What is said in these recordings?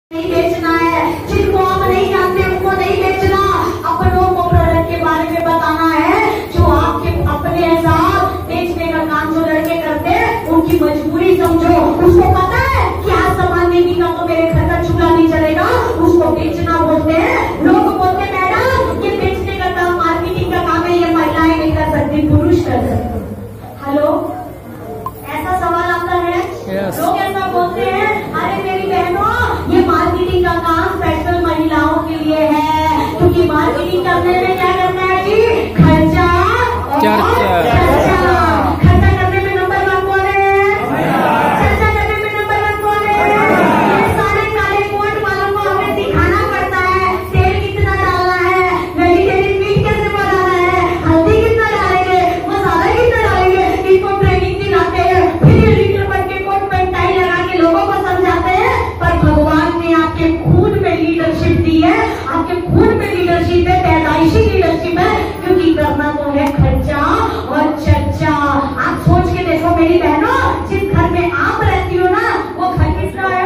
नहीं बेचना है, जिनको आप नहीं जानते उनको नहीं बेचना, अपनों को प्रोडक्ट के बारे में बताना है। जो आपके अपने हिसाब बेचने का काम जो लड़के करते हैं उनकी मजबूरी समझो। उसको पता है कि आज सामान नहीं बिका तो मेरे घर का चूल्हा नहीं चलेगा, उसको बेचना बोलते हैं। लोग बोलते हैं मैडम ये बेचने का काम मार्केटिंग का काम है, ये महिलाएं नहीं कर सकती, पुरुष कर सकते। हेलो, ऐसा सवाल आता है? लोग ऐसा बोलते हैं अरे मेरी बहनों ये मार्केटिंग का काम स्पेशल महिलाओं के लिए है, क्योंकि मार्केटिंग करने में क्या करना है जी? खर्चा खर्चा करने में नंबर 1 कौन है? खर्चा करने में नंबर 1 कौन है? ये सारे काले कोट वालों को हमें दिखाना पड़ता है तेल कितना डालना है, वेजिटेरियन मीट कैसे बनाना है, हल्दी कितना डालेंगे, मसाला कितना डालेंगे, इनको ट्रेनिंग दिलाते हैं, फिर लीटर भर के कोट पेंट टाई लगा के लोगों को समझाते हैं। पर भगवान ने आपके खून में लीडरशिप दी है, आपके खून में लीडरशिप है, पैदाइशी लीडरशिप है, क्योंकि करना तो है खर्चा और चर्चा। आप सोच के देखो मेरी बहनों, जिस घर में आप रहती हो ना वो घर किसका है?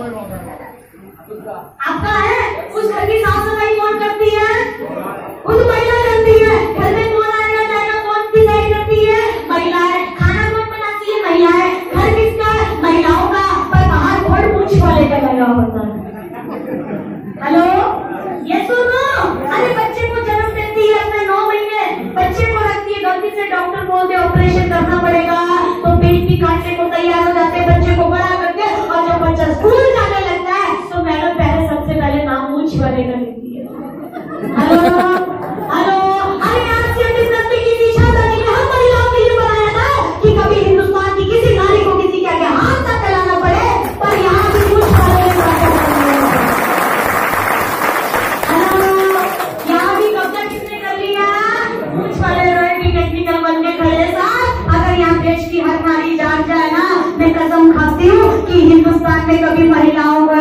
आपका है। उस घर की साफ सफाई कौन करती है? उस महिला करती है। घर में कौन आएगा जाएगा कौन डिसाइड करती है? महिला है। खाना कौन बनाती है? महिला है। घर किसका है? महिलाओं का। पर बाहर कौन पूछ वाले का लगा होता है? हेलो, ये सुनो, अरे बच्चे को जन्म देती है अपने 9 महीने, बच्चे को रखती है, गलती से डॉक्टर बोलते ऑपरेशन करना पड़ेगा तो पेट भी काटने को तैयार हो जाते हैं बच्चे को बड़ा करके। और जब बच्चा स्कूल जाने लगता है तो मैडम पहले सबसे पहले नाम पूछ वाले का लेती है। हेलो हेलो, अरे आज से बिजनेस में किसी शादी में हम महिलाओं के लिए बनाया था कि कभी हिंदुस्तान की किसी नारी को किसी के आगे हाथ तक फैलाना पड़े, पर यहाँ भी पूछ वाले किसने कर लिया? पूछ वाले टेक्निकल बनने खड़े साथ। अगर यहाँ देश की हर नारी जान जाए ना, मैं कसम खाती हूँ कि हिंदुस्तान में कभी महिलाओं को